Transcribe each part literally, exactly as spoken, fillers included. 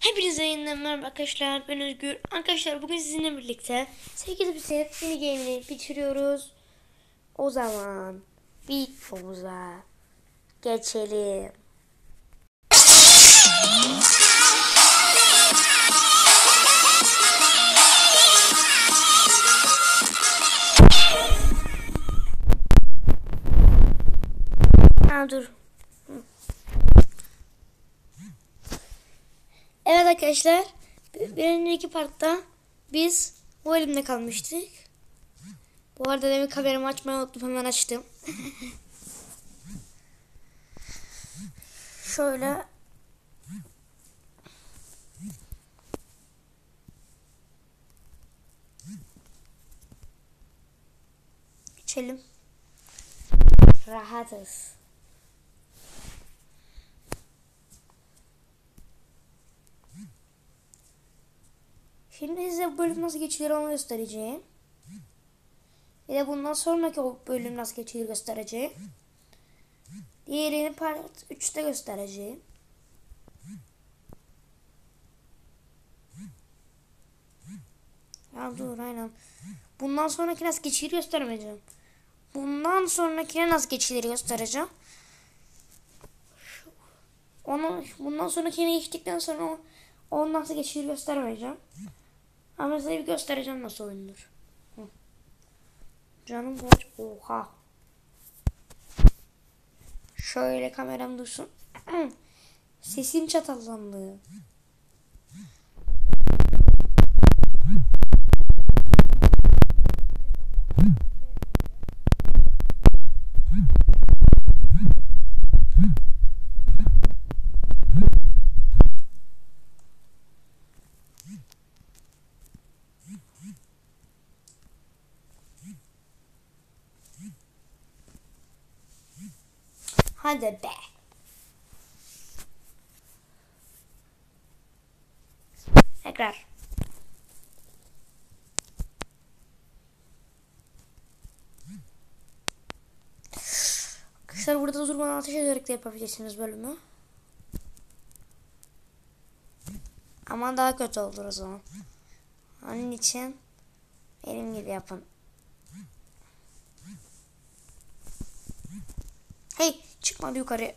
Hepinize yeniden merhaba arkadaşlar, ben Özgür. Arkadaşlar bugün sizinle birlikte sekiz bisiklet mini game'ini bitiriyoruz. O zaman videomuza geçelim. Ha, dur. Evet arkadaşlar, bir önceki partta biz bu elimde kalmıştık. Bu arada demin kameramı açmayı unuttum, hemen açtım. Şöyle geçelim. Rahatız. Şimdi size bu bölüm nasıl geçilir onu göstereceğim. Bir de bundan sonraki o bölüm nasıl geçilir göstereceğim. Diğerini part üçte göstereceğim. Ya dur, aynen. Bundan sonraki nasıl geçilir göstermeyeceğim. Bundan sonrakine nasıl geçilir göstereceğim. Onu bundan sonrakine geçtikten sonra o, onu nasıl geçilir göstermeyeceğim. Ama size bir göstereceğim nasıl oynanır. Canım kaç. Oha. Şöyle kameram dursun. Sesim çatallandı. Hadi be. Tekrar. Arkadaşlar burada durmadan ateş ederek de yapabilirsiniz bölümü. Ama daha kötü olur o zaman. Onun için benim gibi yapın. Hey, çıkmadı yukarı.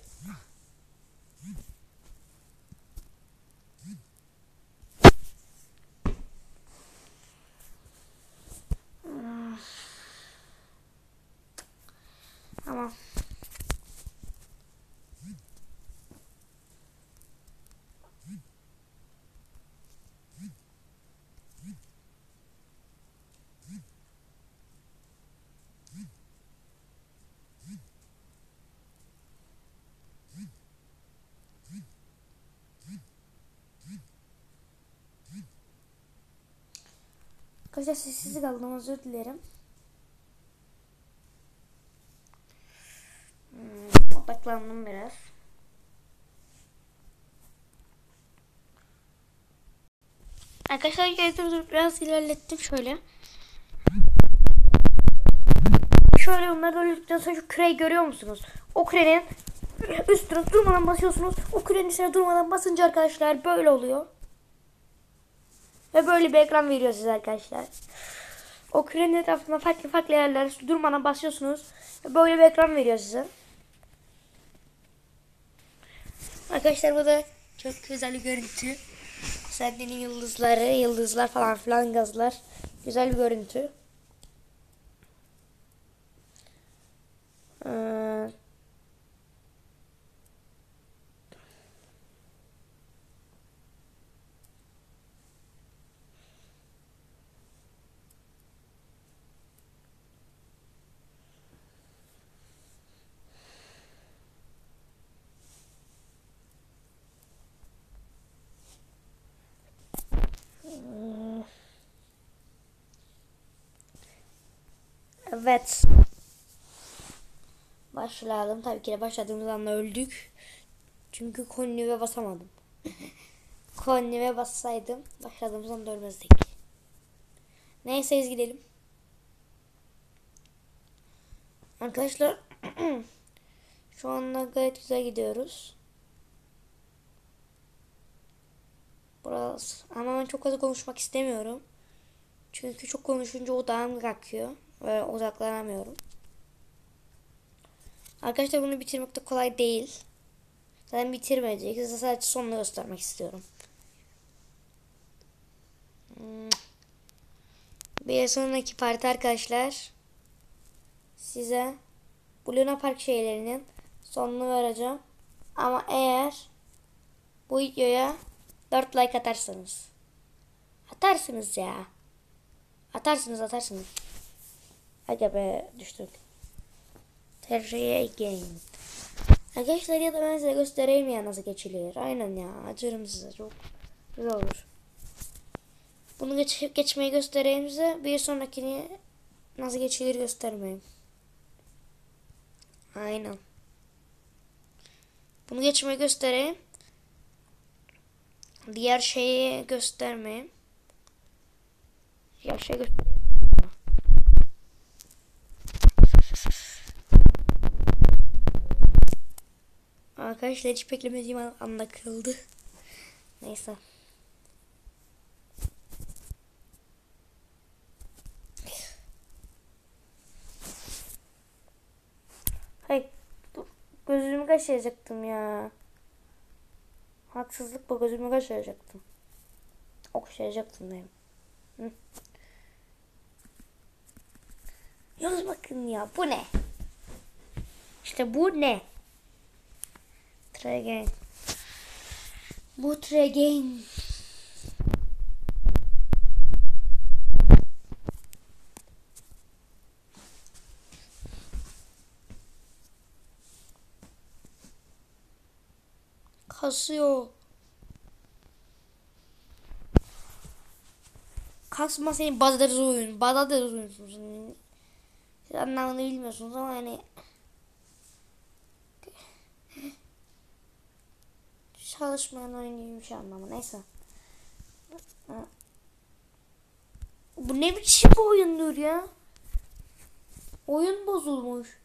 Tamam. Arkadaşlar sessiz kaldım, özür dilerim. Hmm, odaklandım biraz. Arkadaşlar dur, biraz ilerlettim şöyle. Şöyle bunları döndürdükten sonra şu küreyi görüyor musunuz? O kürenin üstüne durmadan basıyorsunuz. O kürenin üstüne durmadan basınca arkadaşlar böyle oluyor. Ve böyle bir ekran veriyor size arkadaşlar. O kürenin etrafında farklı farklı yerlere durmadan basıyorsunuz. Ve böyle bir ekran veriyor size. Arkadaşlar bu da çok güzel bir görüntü. Sendinin yıldızları, yıldızlar falan filan, gazlar. Güzel bir görüntü. Ee, Evet. Başlayalım. Tabii ki de başladığımız anda öldük. Çünkü Konnive basamadım. Konnive bassaydım başladığımız anda ölmezdik. Neyse biz gidelim. Arkadaşlar şu anda gayet güzel gidiyoruz. Burası. Ama ben çok fazla konuşmak istemiyorum. Çünkü çok konuşunca odağım kalkıyor. Ve odaklanamıyorum. Arkadaşlar bunu bitirmek de kolay değil. Zaten bitirmeyecek. Size sadece sonunu göstermek istiyorum. Hmm. Bir sonraki parti arkadaşlar. Size bu Luna Park şeylerinin sonunu vereceğim. Ama eğer bu videoya dört like atarsanız. Atarsınız ya. Atarsınız atarsınız. Hadi be düştük. Tercih again. Arkadaşlar ya da ben size göstereyim ya nasıl geçilir. Aynen ya, acırım size, çok güzel olur. Bunu geç geçmeyi göstereyim size. Bir sonrakini nasıl geçilir göstermeyeyim. Aynen. Bunu geçmeyi göstereyim. Diğer şeyi göstermeyeyim. Diğer şeyi göstereyim. Arkadaşlar hiç beklemediğim anda kırıldı. Neyse. Hayır. Gözümü kaşıyacaktım ya. Haksızlık bu, gözümü kaşıyacaktım. Okşayacaktım diyeyim. Hı. Yalnız bakın ya, bu ne? İşte bu ne? Try again. Bu try again. Kasıyor. Kasma, senin bazıları oyun. Bazıları oyunsunuz. Siz anlamını bilmiyorsunuz ama yani çalışmayan oyun gibi bir şey anlamı. Neyse. Bu ne biçim bir oyundur ya? Oyun bozulmuş.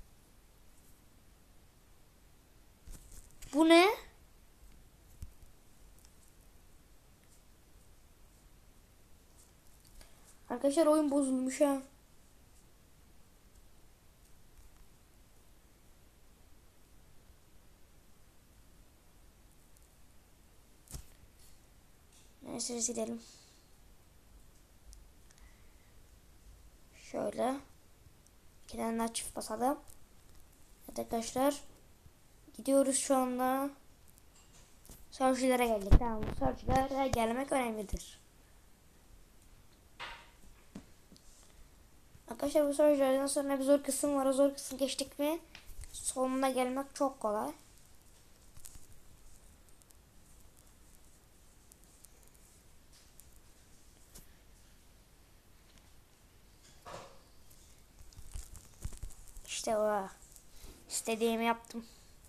Bu ne? Arkadaşlar oyun bozulmuş ha. Neyse silelim. Şöyle. İki tane daha çift basalım. Evet arkadaşlar. Gidiyoruz şu anda. Search'lere geldik. Tamam, search'lere gelmek önemlidir. Arkadaşlar bu search'lerden sonra bir zor kısım var. O zor kısım geçtik mi sonuna gelmek çok kolay. İşte o. İstediğimi yaptım.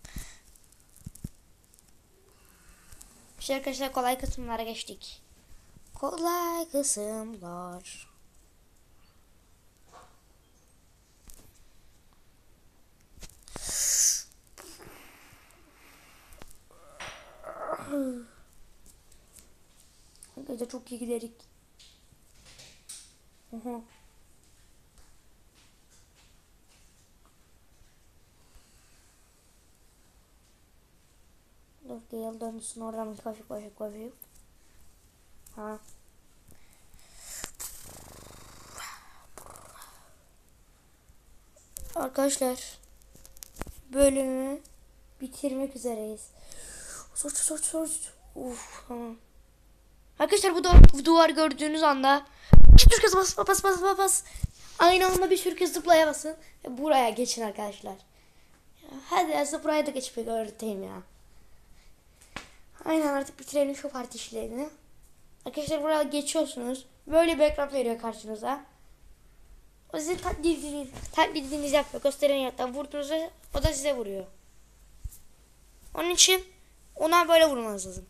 İşte arkadaşlar kolay kısımlara geçtik. Kolay kısımlar. Gece çok iyi giderik. Aha. Dur gel dönsün oradan bir kaşık kaşık koyayım. Ha. Arkadaşlar bölümü bitirmek üzereyiz. Soç soç soç. Uf tamam. Arkadaşlar bu, duvar, bu duvar gördüğünüz anda bir sürü kez bas bas bas bas bas. Aynı anda bir sürü kez zıplaya basın. Ve buraya geçin arkadaşlar. Hadi aslında buraya da geçip öğreteyim ya. Aynen, artık bitirelim şu parti işlerini. Arkadaşlar buraya geçiyorsunuz. Böyle bir ekran veriyor karşınıza. O sizin taklidiniz, taklidinizi yapıyor. Gösteren yerden vurduğunuzda o da size vuruyor. Onun için ona böyle vurmanız lazım.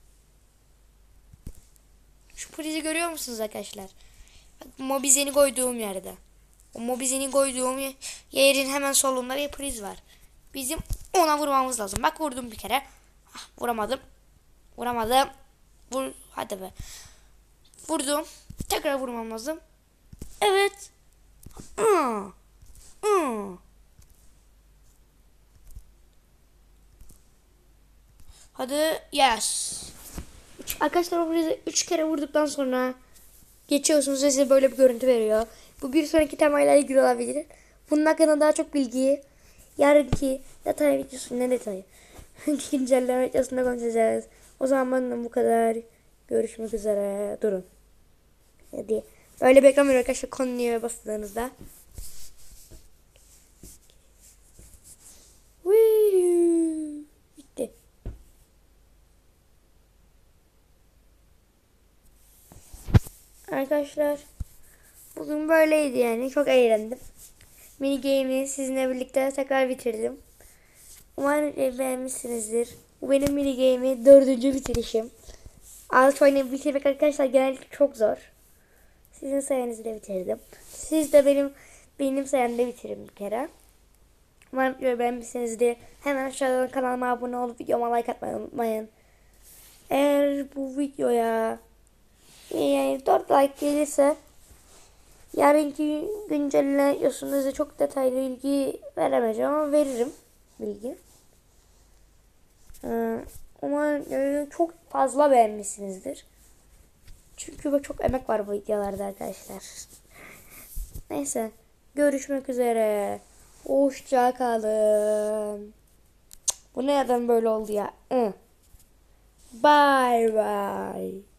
Şu prizi görüyor musunuz arkadaşlar? Bak, mobizeni koyduğum yerde. O mobizeni koyduğum yerin hemen solunda bir priz var. Bizim ona vurmamız lazım. Bak vurdum bir kere. Ah, vuramadım. Vuramadım. Vur. Hadi be. Vurdum. Tekrar vurmam lazım. Evet. Hmm. Hmm. Hadi. Yes. Arkadaşlar buraya üç kere vurduktan sonra geçiyorsunuz ve size böyle bir görüntü veriyor. Bu bir sonraki temayla ilgili olabilir. Bunun hakkında daha çok bilgiyi yarınki detay videosu, ne detayı? Güncelleme videosunda konuşacağız. O zaman bu kadar. Görüşmek üzere. Durun. Hadi. Böyle bir ekran veriyor arkadaşlar konuya bastığınızda. Bitti. Arkadaşlar bugün böyleydi yani. Çok eğlendim. Mini game'i sizinle birlikte tekrar bitirdim. Umarım beğenmişsinizdir. Bu benim mini game'i dördüncü bitirişim. Alt oyunu bitirmek arkadaşlar genellikle çok zor. Sizin sayenizde bitirdim. Siz de benim benim sayemde bitirin bir kere. Umarım videoyu beğenmişsinizdir. Hemen aşağıdan kanalıma abone olup videoma like atmayı unutmayın. Eğer bu videoya yani dört like gelirse yarınki güncelleme videosunda çok detaylı bilgi veremeyeceğim ama veririm bilgi. Ee, umarım çok fazla beğenmişsinizdir. Çünkü çok emek var bu videolarda arkadaşlar. Neyse. Görüşmek üzere. Hoşça kalın. Bu nereden böyle oldu ya? Bye bye.